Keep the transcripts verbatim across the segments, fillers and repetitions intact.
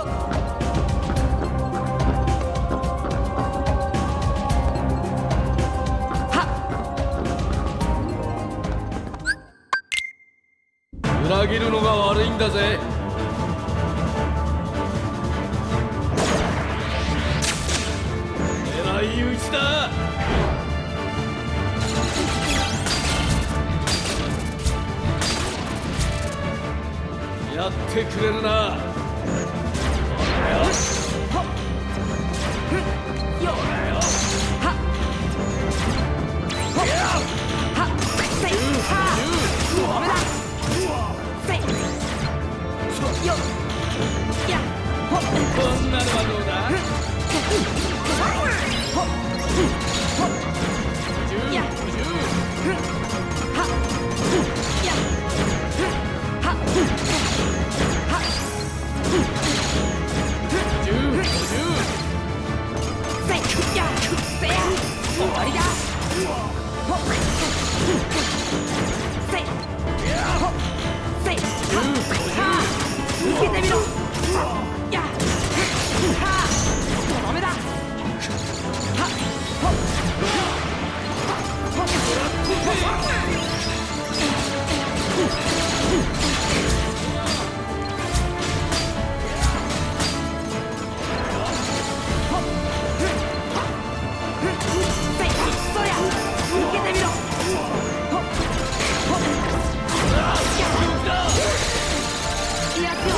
裏切るのが悪いんだぜ。狙い撃ちだ。やってくれるな。こんなのはどうだ。終わりだ。受けてみろ。やっはとどめだ。はっほっほっそりゃ受けてみろ。ほっほっいやつよ。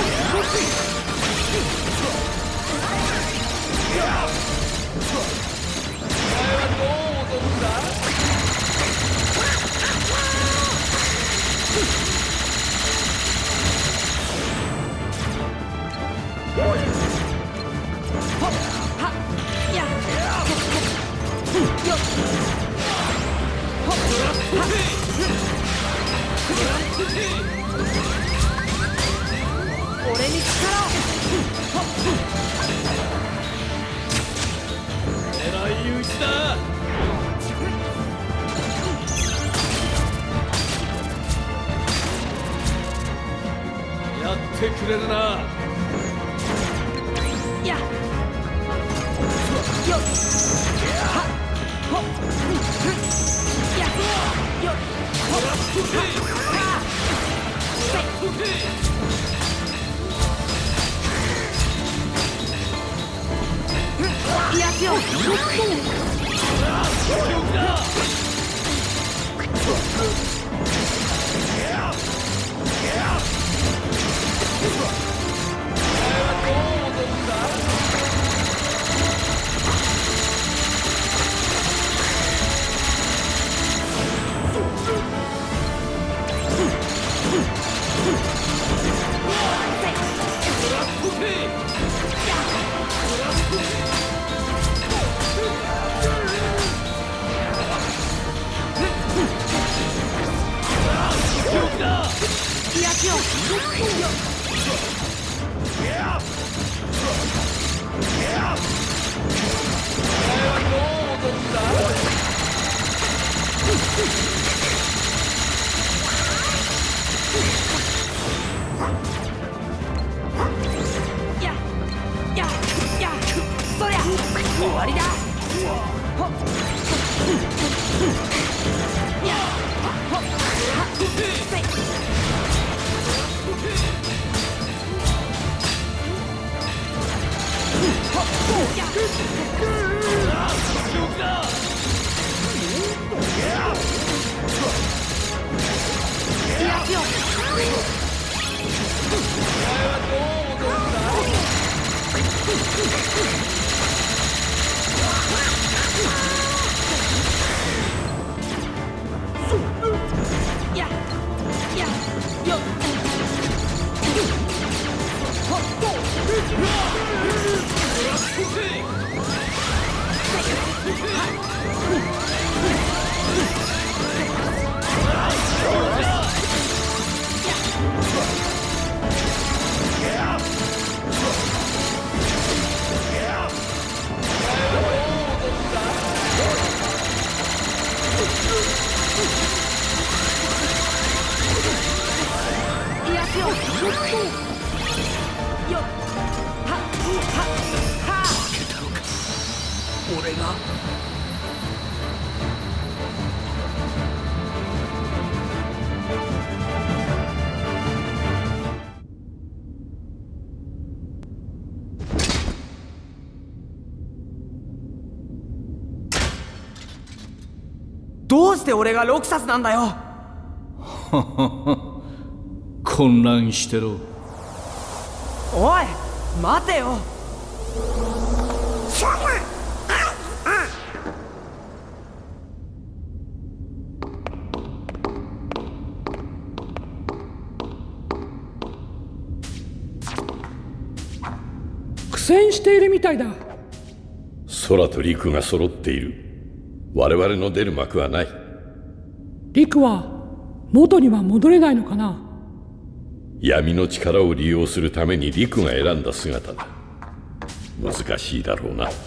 俺に力を。狙い撃ちだ。やってくれるな。やっよっはっほっやっよっほっはっいやつよ。いやつよ。やややそりゃ終わりだ。ほっやほっはっせいほっやいやつよ。ややよっほっや俺がどうして俺がロクサスなんだよ。 混乱してろ。 おい待てよ。 苦戦しているみたいだ。 空と陸が揃っている。我々の出る幕はない。 陸は元には戻れないのかな。 闇の力を利用するために陸が選んだ姿だ。難しいだろうな。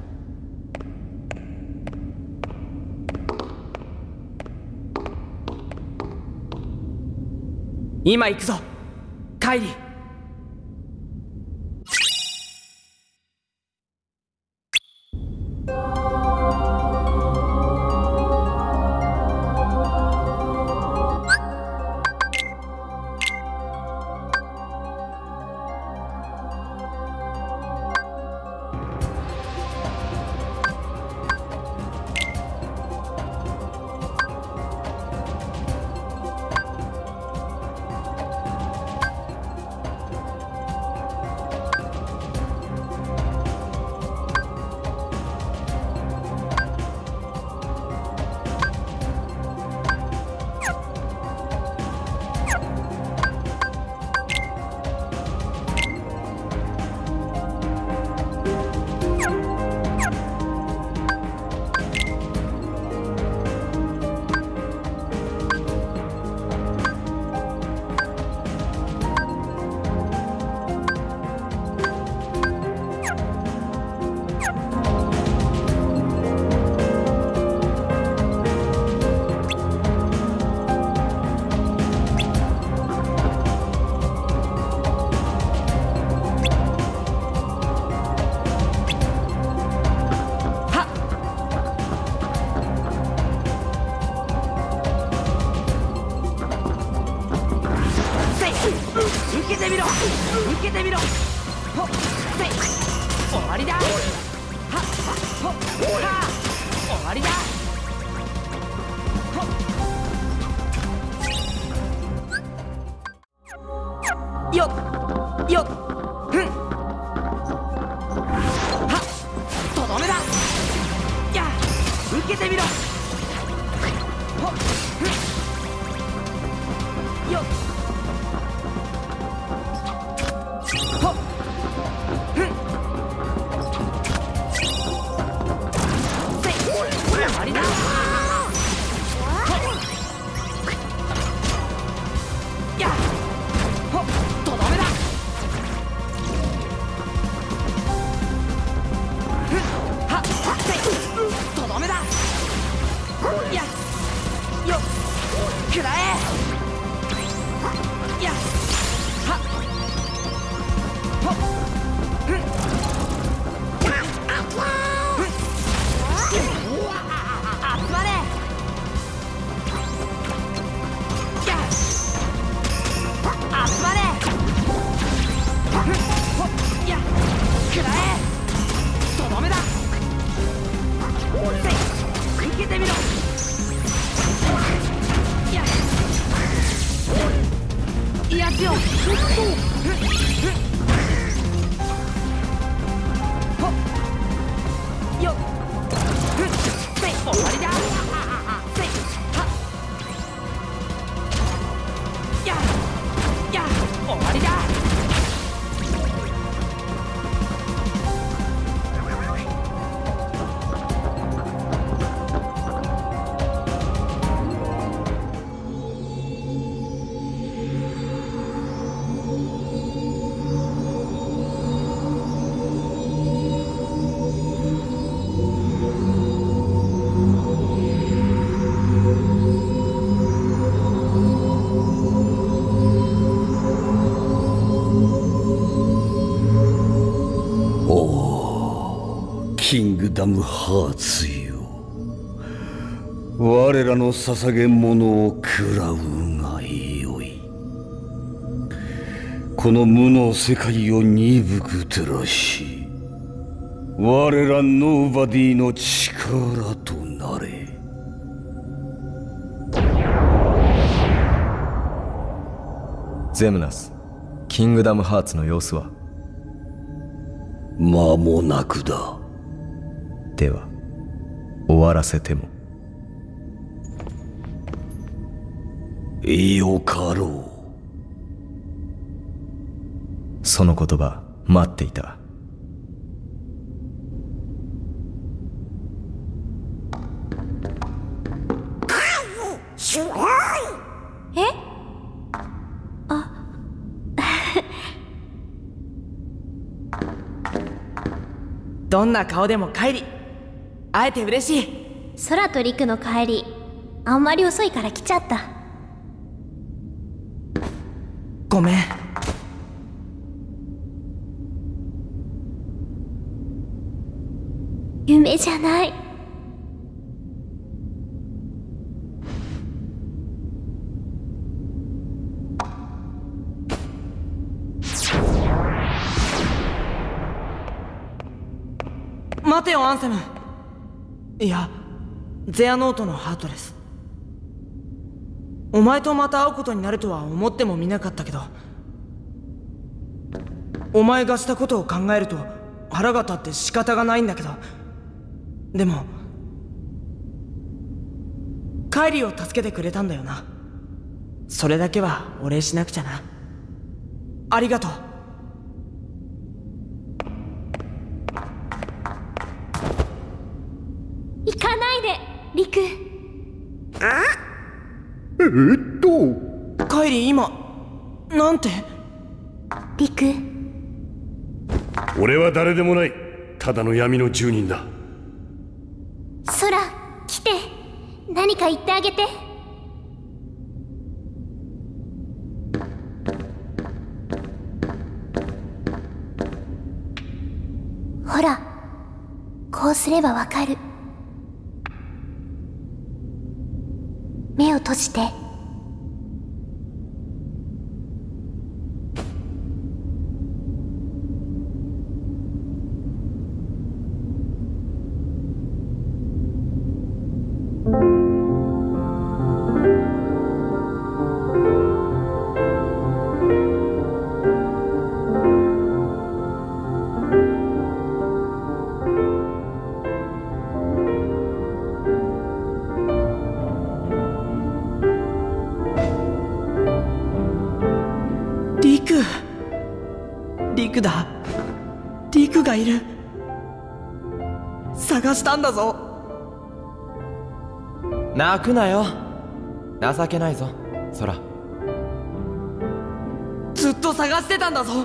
今行くぞカイリ。受けてみろ受けてみろ。ほっせい終わりだ。はっほっは終わりだ。ほっよっよっふんはっとどめだ。や受けてみろ。ほっふんよっほっふんせい終わりだ。やほっとどめだ。ふんはっせいとどめだ。 キングダムハーツよ、我らの捧げ物を食らうがよい。この無の世界を鈍く照らし、我らノーバディの力となれ。 ゼムナス、キングダムハーツの様子は？ 間もなくだ。 では終わらせてもよかろう。その言葉待っていた。 え？あどんな顔でも帰り会えて嬉しい。 空と陸の帰りあんまり遅いから来ちゃった。 ごめん。 夢じゃない。 待てよアンセム。いやゼアノートのハートレス。お前とまた会うことになるとは思ってもみなかったけど、お前がしたことを考えると腹が立って仕方がないんだけど、でもカイリを助けてくれたんだよな。それだけはお礼しなくちゃな。ありがとう。 行かないで陸。 あえっとカイリ今なんて？ 陸、 俺は誰でもない。ただの闇の住人だ。 空来て、何か言ってあげて。ほら、こうすればわかる。目を閉じて。 リクだ。リクがいる。探したんだぞ。 泣くなよ。情けないぞ空。 ずっと探してたんだぞ。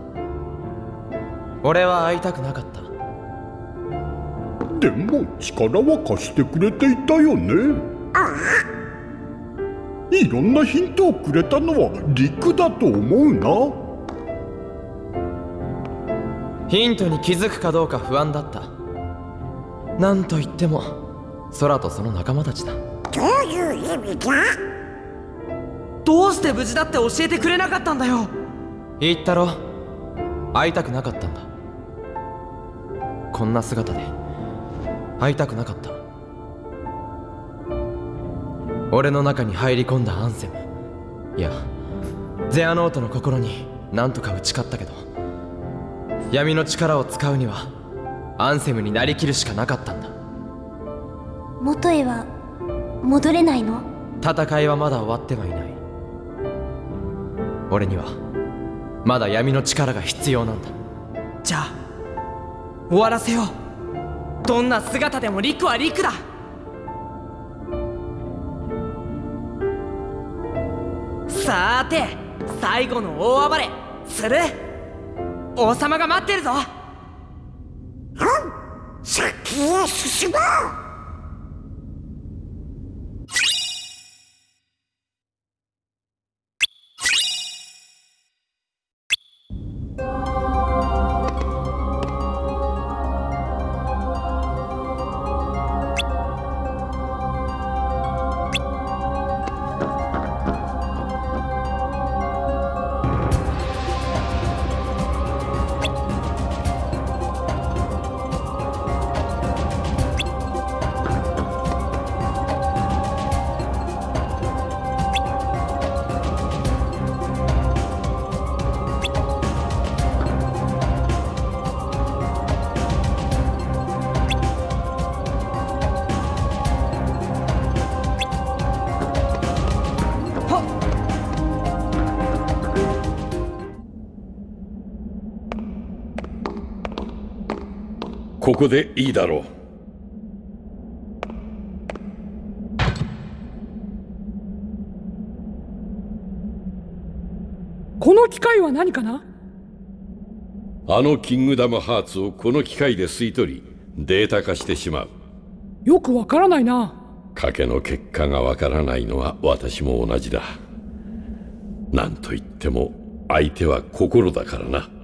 俺は会いたくなかった。 でも力は貸してくれていたよね。いろんなヒントをくれたのはリクだと思うな。 ヒントに気づくかどうか不安だった。なんといっても空とその仲間たちだ。 どういう意味だ？ どうして無事だって教えてくれなかったんだよ。 言ったろ、会いたくなかったんだ。こんな姿で会いたくなかった。俺の中に入り込んだアンセム、いやゼアノートの心に何とか打ち勝ったけど、闇の力を使うにはアンセムになりきるしかなかったんだ。 元へは戻れないの？ 戦いはまだ終わってはいない。俺にはまだ闇の力が必要なんだ。 じゃあ終わらせよう。どんな姿でもリクはリクだ。さーて最後の大暴れする。王様が待ってるぞ。 先へ進もう。 ここでいいだろう。 この機械は何かな？ あのキングダムハーツをこの機械で吸い取りデータ化してしまう。 よくわからないな。 賭けの結果がわからないのは私も同じだ。なんといっても相手は心だからな。